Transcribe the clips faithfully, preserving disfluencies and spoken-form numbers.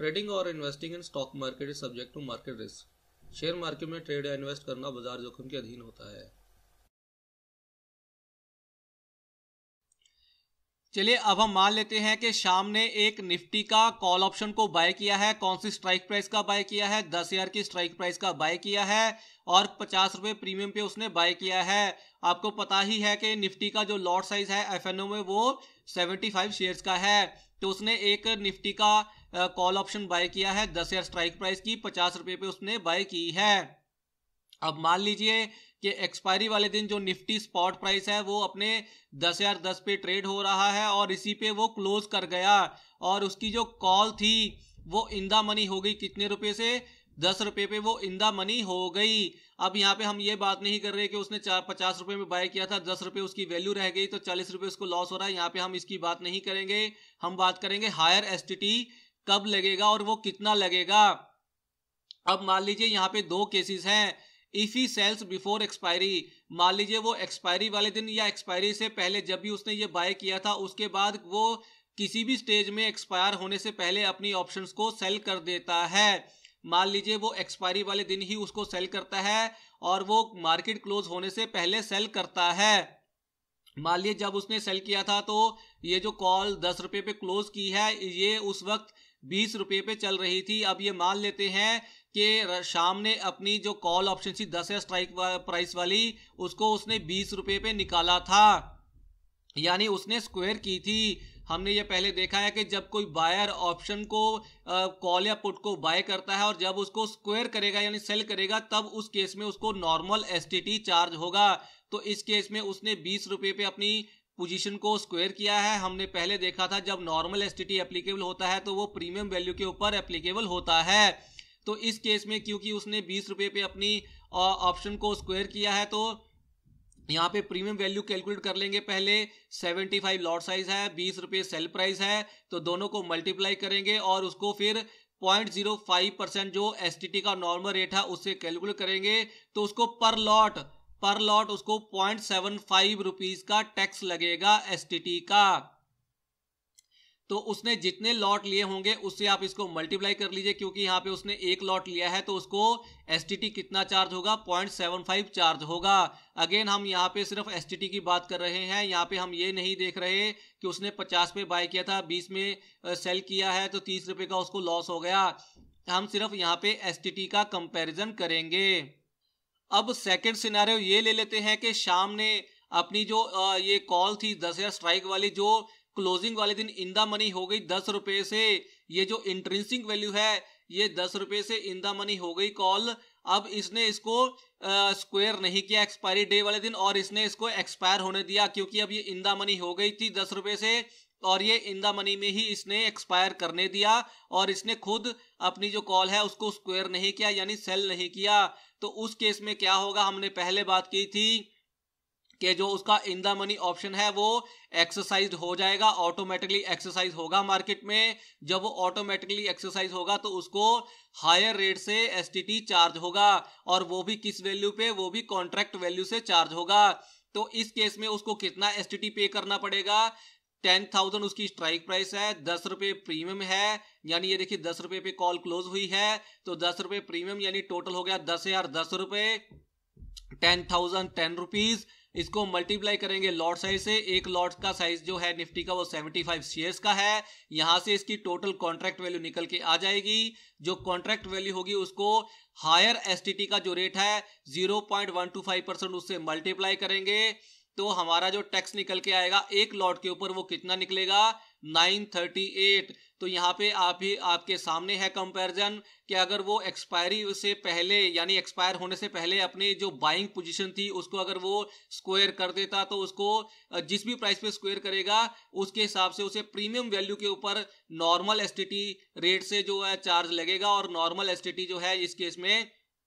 Trading और investing in stock market is subject to market risk. Share market में trade या invest करना बाजार जोखिम के अधीन होता है। चलिए अब हम मान लेते हैं कि शाम ने एक निफ्टी का कॉल ऑप्शन को बाय किया है। कौन सी स्ट्राइक प्राइस का बाय किया है? दस हजार की स्ट्राइक प्राइस का बाय किया है और पचास रुपए प्रीमियम पे उसने बाय किया है। आपको पता ही है कि निफ्टी का जो लॉट साइज है एफ एन ओ में वो पचहत्तर शेयर्स का है, तो उसने एक निफ्टी का कॉल ऑप्शन बाय किया है दस हजार स्ट्राइक प्राइस की, पचास रुपए पे उसने बाय की है। अब मान लीजिए कि एक्सपायरी वाले दिन जो निफ्टी स्पॉट प्राइस है वो अपने दस हजार दस पे ट्रेड हो रहा है और इसी पे वो क्लोज कर गया और उसकी जो कॉल थी वो इन द मनी हो गई कितने रुपए से? दस रुपए पे वो इन द मनी हो गई। अब यहाँ पे हम ये बात नहीं कर रहे कि उसने पचास रुपए में बाय किया था, दस रुपए उसकी वैल्यू रह गई तो चालीस रुपए उसको लॉस हो रहा है। यहाँ पे हम इसकी बात नहीं करेंगे, हम बात करेंगे हायर एसटीटी कब लगेगा और वो कितना लगेगा। अब मान लीजिए यहाँ पे दो केसेस हैं। If he sells before expiry, मान लीजिए वो एक्सपायरी वाले दिन या एक्सपायरी से पहले जब भी उसने ये बाय किया था उसके बाद वो किसी भी स्टेज में एक्सपायर होने से पहले अपनी ऑप्शंस को सेल कर देता है। मान लीजिए वो एक्सपायरी वाले दिन ही उसको सेल करता है और वो मार्केट क्लोज होने से पहले सेल करता है। मान लीजिए जब उसने सेल किया था तो ये जो कॉल दस रुपए पे क्लोज की है ये उस वक्त बीस रुपए पे चल रही थी। अब ये मान लेते हैं कि शाम ने अपनी जो कॉल ऑप्शन थी दस हजार स्ट्राइक प्राइस वाली उसको उसने बीस रुपए पे निकाला था, यानी उसने स्क्वायर की थी। हमने ये पहले देखा है कि जब कोई बायर ऑप्शन को कॉल या पुट को बाय करता है और जब उसको स्क्वायर करेगा यानी सेल करेगा तब उस केस में उसको नॉर्मल एसटीटी चार्ज होगा। तो इस केस में उसने बीस रुपए पे अपनी पोजीशन को स्क्वायर किया है। हमने पहले देखा था जब नॉर्मल एसटीटी एप्लीकेबल होता है तो वो प्रीमियम वैल्यू के ऊपर एप्लीकेबल होता है। तो इस केस में क्योंकि उसने बीस रुपए पे अपनी ऑप्शन को स्क्वायर किया है तो यहाँ पे प्रीमियम वैल्यू कैलकुलेट कर लेंगे। पहले पचहत्तर लॉट साइज है, बीस रुपए सेल प्राइस है, तो दोनों को मल्टीप्लाई करेंगे और उसको फिर पॉइंट जीरो फाइव परसेंट जो एसटीटी का नॉर्मल रेट है उससे कैलकुलेट करेंगे तो उसको पर लॉट पर लॉट उसको पॉइंट सेवन फाइव रुपीज का टैक्स लगेगा एसटीटी का। तो उसने जितने लॉट लिए होंगे उससे आप इसको मल्टीप्लाई कर लीजिए, क्योंकि यहाँ पे उसने एक लॉट लिया है तो उसको एसटीटी कितना चार्ज होगा? पॉइंट सेवन फाइव चार्ज होगा। अगेन हम यहाँ पे सिर्फ एसटीटी की बात कर रहे हैं, यहाँ पे हम ये नहीं देख रहे कि उसने पचास पे बाय किया था, बीस में सेल किया है तो तीस रुपए का उसको लॉस हो गया। हम सिर्फ यहाँ पे एसटीटी का कंपेरिजन करेंगे। अब सेकेंड सिनेरियो ये ले लेते हैं कि शाम ने अपनी जो ये कॉल थी दस हजार स्ट्राइक वाली जो क्लोजिंग वाले दिन इन द मनी हो गई दस रुपए से। ये जो इंट्रिंसिक वैल्यू है ये दस रुपए से इन द मनी हो गई कॉल। अब इसने इसको स्क्वायर नहीं किया एक्सपायरी डे वाले दिन और इसने इसको एक्सपायर होने दिया, क्योंकि अब ये इन द मनी हो गई थी दस रुपए से और ये इन द मनी में ही इसने एक्सपायर करने दिया और इसने खुद अपनी जो कॉल है उसको स्क्वायर नहीं किया यानी सेल नहीं किया। तो उस केस में क्या होगा? हमने पहले बात की थी कि जो उसका इन द मनी ऑप्शन है वो एक्सरसाइज हो जाएगा, ऑटोमेटिकली एक्सरसाइज होगा मार्केट में। जब वो ऑटोमेटिकली एक्सरसाइज होगा तो उसको हायर रेट से एसटीटी चार्ज होगा और वो भी किस वैल्यू पे? वो भी कॉन्ट्रैक्ट वैल्यू से चार्ज होगा। तो इस केस में उसको कितना एसटीटी पे करना पड़ेगा? टेन थाउजेंड उसकी स्ट्राइक प्राइस है, दस रुपए प्रीमियम है, यानी ये देखिए दस रुपए पे कॉल क्लोज हुई है तो दस रुपए प्रीमियम यानी टोटल हो गया दस हजार दस रुपए, टेन थाउजेंड टेन रुपीज। इसको मल्टीप्लाई करेंगे लॉट साइज से। एक लॉट का साइज जो है निफ्टी का वो पचहत्तर शेयर्स का है। यहां से इसकी टोटल कॉन्ट्रैक्ट वैल्यू निकल के आ जाएगी। जो कॉन्ट्रैक्ट वैल्यू होगी उसको हायर एसटीटी का जो रेट है zero point one two five percent उससे मल्टीप्लाई करेंगे तो हमारा जो टैक्स निकल के आएगा एक लॉट के ऊपर वो कितना निकलेगा? Nine thirty eight. तो यहाँ पे आप ही आपके सामने है कंपैरिजन कि अगर वो एक्सपायरी से पहले यानी एक्सपायर होने से पहले अपनी जो बाइंग पोजीशन थी उसको अगर वो स्क्वायर कर देता तो उसको जिस भी प्राइस पे स्क्वायर करेगा उसके हिसाब से उसे प्रीमियम वैल्यू के ऊपर नॉर्मल एसटीटी रेट से जो है चार्ज लगेगा और नॉर्मल एसटीटी जो है इस केस में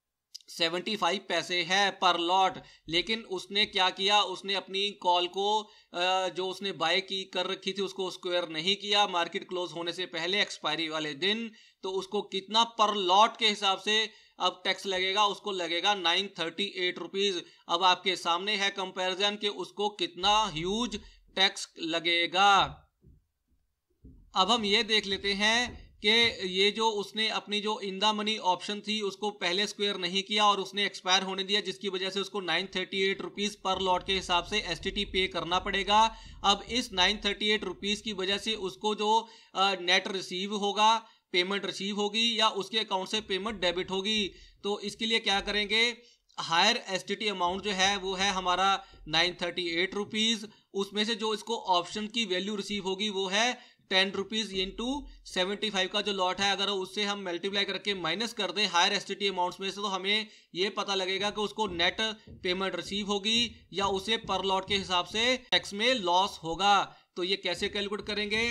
पचहत्तर पैसे है पर लॉट। लेकिन उसने क्या किया? उसने अपनी कॉल को जो उसने बाय की कर रखी थी उसको स्क्वायर नहीं किया मार्केट क्लोज होने से पहले एक्सपायरी वाले दिन। तो उसको कितना पर लॉट के हिसाब से अब टैक्स लगेगा? उसको लगेगा नाइन थर्टी एट रुपीज। अब आपके सामने है कंपैरिजन कि उसको कितना ह्यूज टैक्स लगेगा। अब हम ये देख लेते हैं कि ये जो उसने अपनी जो इन द मनी ऑप्शन थी उसको पहले स्क्वायर नहीं किया और उसने एक्सपायर होने दिया, जिसकी वजह से उसको नाइन थर्टी एट रुपीज पर लॉट के हिसाब से एसटीटी पे करना पड़ेगा। अब इस नाइन थर्टी एट रुपीज की वजह से उसको जो नेट रिसीव होगा, पेमेंट रिसीव होगी या उसके अकाउंट से पेमेंट डेबिट होगी। तो इसके लिए क्या करेंगे, हायर एसटीटी अमाउंट जो है वो है हमारा नाइन थर्टी एट रुपीज, उसमें से जो इसको ऑप्शन की वैल्यू रिसीव होगी वो है ten rupees into seventy five का जो लॉट है, अगर उससे हम मल्टीप्लाई करके माइनस कर दें हायर एसटीटी अमाउंट्स में से, तो हमें ये पता लगेगा कि उसको नेट पेमेंट रिसीव होगी या उसे पर लॉट के हिसाब से टैक्स में लॉस होगा। तो ये कैसे कैलकुलेट करेंगे,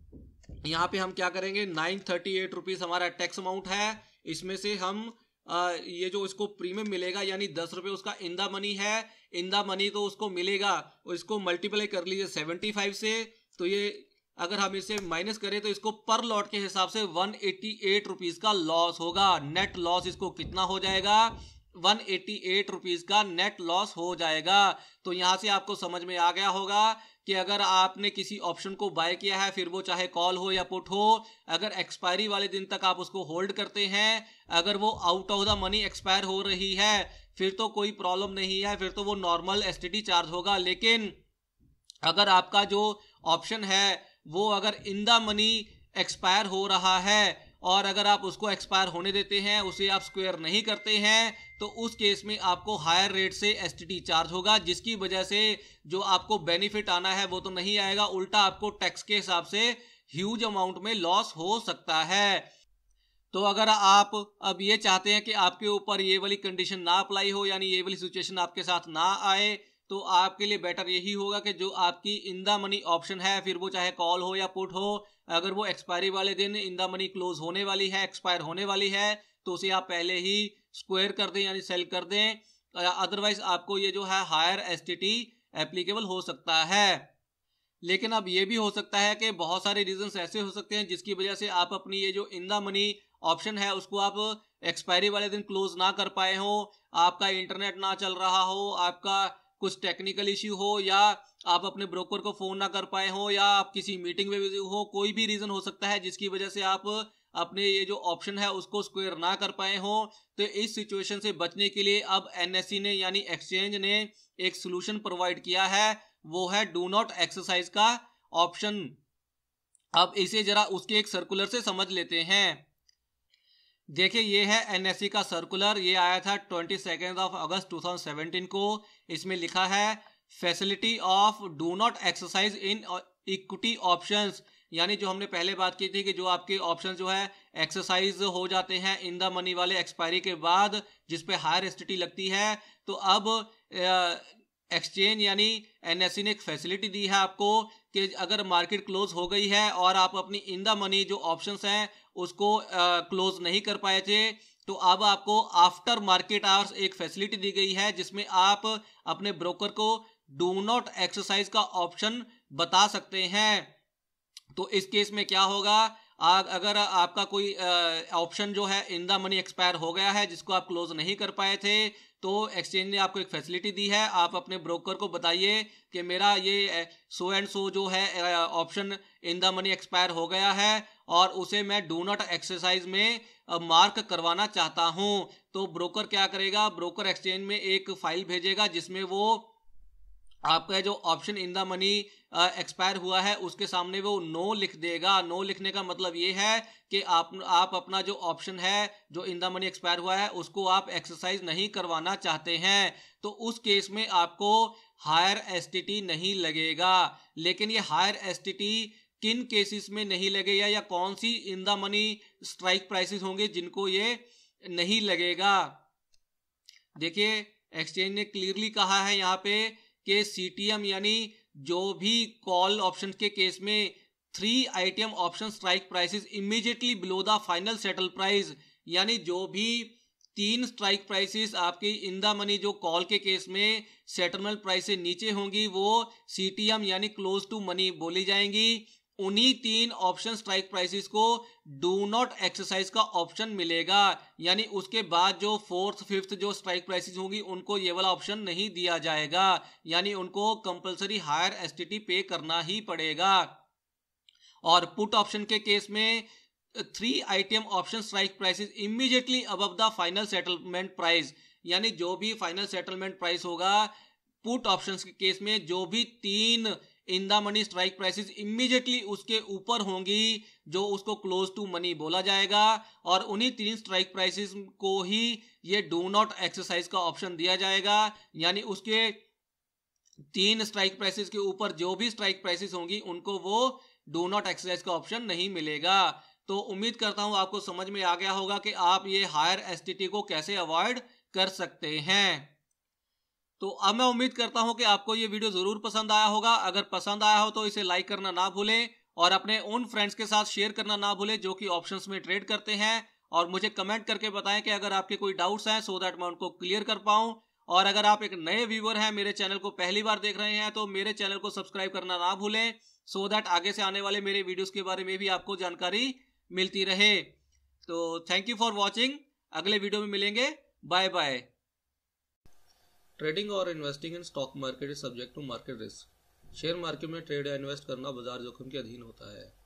यहाँ पे हम क्या करेंगे, नाइन थर्टी एट रुपीज हमारा टैक्स अमाउंट है, इसमें से हम आ, ये जो इसको प्रीमियम मिलेगा यानी दस रुपए उसका इन द मनी है, इन द मनी तो उसको मिलेगा, इसको मल्टीप्लाई कर लीजिए सेवेंटी फाइव से, तो ये अगर हम इसे माइनस करें तो इसको पर लॉट के हिसाब से वन एटी एट रुपीज का लॉस होगा। नेट लॉस इसको कितना हो जाएगा, वन एटी एट रुपीज का नेट लॉस हो जाएगा। तो यहां से आपको समझ में आ गया होगा कि अगर आपने किसी ऑप्शन को बाय किया है, फिर वो चाहे कॉल हो या पुट हो, अगर एक्सपायरी वाले दिन तक आप उसको होल्ड करते हैं, अगर वो out of the money expire हो रही है फिर तो कोई प्रॉब्लम नहीं है, फिर तो वो नॉर्मल एसटीटी चार्ज होगा। लेकिन अगर आपका जो ऑप्शन है वो अगर इन द मनी एक्सपायर हो रहा है और अगर आप उसको एक्सपायर होने देते हैं, उसे आप स्क्वायर नहीं करते हैं, तो उस केस में आपको हायर रेट से एसटीटी चार्ज होगा, जिसकी वजह से जो आपको बेनिफिट आना है वो तो नहीं आएगा, उल्टा आपको टैक्स के हिसाब से ह्यूज अमाउंट में लॉस हो सकता है। तो अगर आप अब ये चाहते हैं कि आपके ऊपर ये वाली कंडीशन ना अप्लाई हो, यानी ये वाली सिचुएशन आपके साथ ना आए, तो आपके लिए बेटर यही होगा कि जो आपकी इन द मनी ऑप्शन है, फिर वो चाहे कॉल हो या पुट हो, अगर वो एक्सपायरी वाले दिन इन द मनी क्लोज होने वाली है, एक्सपायर होने वाली है, तो उसे आप पहले ही स्क्वायर कर दें यानी सेल कर दें, अदरवाइज आपको ये जो है हायर एसटीटी एप्लीकेबल हो सकता है। लेकिन अब ये भी हो सकता है कि बहुत सारे रीजंस ऐसे हो सकते हैं जिसकी वजह से आप अपनी ये जो इन द मनी ऑप्शन है उसको आप एक्सपायरी वाले दिन क्लोज ना कर पाए हो, आपका इंटरनेट ना चल रहा हो, आपका कुछ टेक्निकल इश्यू हो, या आप अपने ब्रोकर को फोन ना कर पाए हो, या आप किसी मीटिंग में बिजी हो, कोई भी रीजन हो सकता है जिसकी वजह से आप अपने ये जो ऑप्शन है उसको स्क्वायर ना कर पाए हो। तो इस सिचुएशन से बचने के लिए अब एनएससी ने यानी एक्सचेंज ने एक सोल्यूशन प्रोवाइड किया है, वो है डू नॉट एक्सरसाइज का ऑप्शन। अब इसे जरा उसके एक सर्कुलर से समझ लेते हैं। देखिए ये है एनएससी का सर्कुलर, ये आया था twenty second of August two thousand seventeen को। इसमें लिखा है facility of do not exercise in equity options, यानी जो हमने पहले बात की थी कि जो आपके ऑप्शन जो है एक्सरसाइज हो जाते हैं इन द मनी वाले एक्सपायरी के बाद, जिसपे हायर एसटीटी लगती है, तो अब एक्सचेंज यानी एनएससी ने एक फैसिलिटी दी है आपको कि अगर मार्केट क्लोज हो गई है और आप अपनी इन द मनी जो ऑप्शंस हैं उसको क्लोज नहीं कर पाए थे, तो अब आपको आफ्टर मार्केट आवर्स एक फैसिलिटी दी गई है जिसमें आप अपने ब्रोकर को डू नॉट एक्सरसाइज का ऑप्शन बता सकते हैं। तो इस केस में क्या होगा, अगर आपका कोई ऑप्शन जो है इन द मनी एक्सपायर हो गया है जिसको आप क्लोज नहीं कर पाए थे, तो एक्सचेंज ने आपको एक फैसिलिटी दी है, आप अपने ब्रोकर को बताइए कि मेरा ये सो एंड सो जो है option in the money expire हो गया है और उसे मैं डू नॉट एक्सरसाइज में मार्क करवाना चाहता हूं। तो ब्रोकर क्या करेगा, ब्रोकर एक्सचेंज में एक फाइल भेजेगा जिसमें वो आपका जो option in the money expire हुआ है उसके सामने वो नो लिख देगा। नो लिखने का मतलब ये है कि आप आप अपना जो ऑप्शन है जो इन द मनी एक्सपायर हुआ है उसको आप एक्सरसाइज नहीं करवाना चाहते हैं, तो उस केस में आपको हायर एसटीटी नहीं लगेगा। लेकिन ये हायर एसटीटी किन केसेस में नहीं लगेगा या कौन सी in the money strike prices होंगे जिनको ये नहीं लगेगा। देखिए एक्सचेंज ने क्लियरली कहा है यहाँ पे कि सीटीएम यानी जो भी कॉल ऑप्शन के केस में three ITM option strike prices immediately below the final settle price, यानी जो भी तीन स्ट्राइक प्राइसेस आपकी इन द मनी जो कॉल के केस में सेटलमेंट प्राइस से नीचे होंगी वो सीटीएम यानी क्लोज टू मनी बोली जाएंगी। उन्हीं तीन ऑप्शन स्ट्राइक प्राइसेस को डू नॉट एक्सरसाइज का ऑप्शन मिलेगा, यानी उसके बाद जो फोर्थ फिफ्थ जो स्ट्राइक प्राइसेस होंगी उनको ये वाला ऑप्शन नहीं दिया जाएगा, यानी उनको कंपलसरी हायर एसटीटी पे करना ही पड़ेगा। और पुट ऑप्शन के केस में three ITM option strike prices immediately above the final settlement price, यानी जो भी फाइनल सेटलमेंट प्राइस होगा पुट ऑप्शंस के केस में, जो भी तीन in the money strike prices immediately उसके ऊपर होंगी, जो उसको क्लोज टू मनी बोला जाएगा, और उन्हीं तीन स्ट्राइक प्राइसेस को ही ये डू नॉट एक्सरसाइज का ऑप्शन दिया जाएगा। यानी उसके तीन स्ट्राइक प्राइसेस के ऊपर जो भी स्ट्राइक प्राइसेस होंगी उनको वो डू नॉट एक्सरसाइज का ऑप्शन नहीं मिलेगा। तो उम्मीद करता हूं आपको समझ में आ गया होगा कि आप ये हायर एसटीटी को कैसे अवॉइड कर सकते हैं। तो अब मैं उम्मीद करता हूं कि आपको ये वीडियो जरूर पसंद आया होगा। अगर पसंद आया हो तो इसे लाइक करना ना भूलें और अपने उन फ्रेंड्स के साथ शेयर करना ना भूलें जो कि ऑप्शंस में ट्रेड करते हैं, और मुझे कमेंट करके बताएं कि अगर आपके कोई डाउट्स हैं, सो दैट मैं उनको क्लियर कर पाऊं। और अगर आप एक नए व्यूअर हैं, मेरे चैनल को पहली बार देख रहे हैं, तो मेरे चैनल को सब्सक्राइब करना ना भूलें, सो दैट आगे से आने वाले मेरे वीडियोस के बारे में भी आपको जानकारी मिलती रहे। तो थैंक यू फॉर वॉचिंग, अगले वीडियो में मिलेंगे, बाय बाय। ट्रेडिंग और investing in stock market is subject to market risk. Share market में ट्रेड या इन्वेस्ट करना बाजार जोखिम के अधीन होता है।